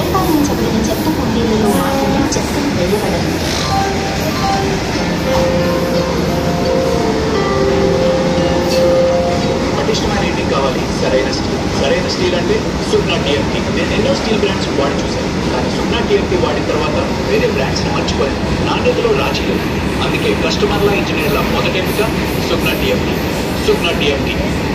ప్రతిపాదించబడిన చెత్త కుండీలలో మాత్రమే చెత్తను వేయబడదు. పటిష్టమైన ఇంటికి కావాలి సరైన స్టీల్. సరైన స్టీల్ అంటే సుబ్నా టీఎంటీ. నేను ఎన్నో స్టీల్ బ్రాండ్స్ వాడి చూశాను, కానీ సుబ్నా టీఎంటీ వాడిన తర్వాత వేరే బ్రాండ్స్ని మర్చిపోయాను. నాణ్యతలో రాజీ లేదు. అందుకే కస్టమర్ల ఇంజనీర్ల మొదటి ఎంపిక సుబ్నా టీఎంటీ. సుబ్నా టీఎంటీ